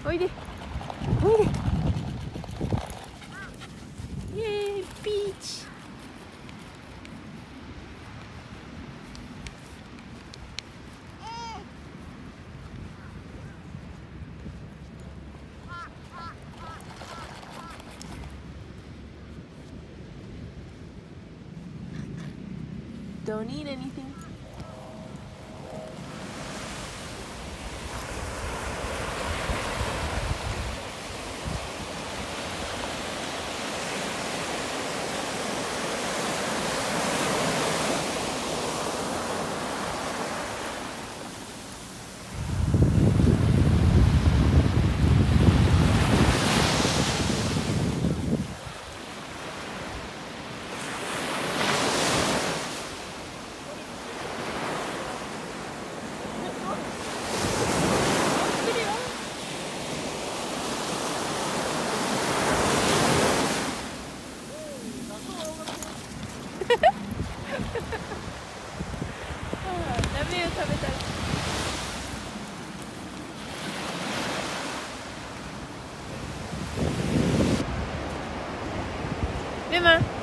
おいでおいで。イエーイビーチ。Don't need anything. Dame otra vez. Ven, ma.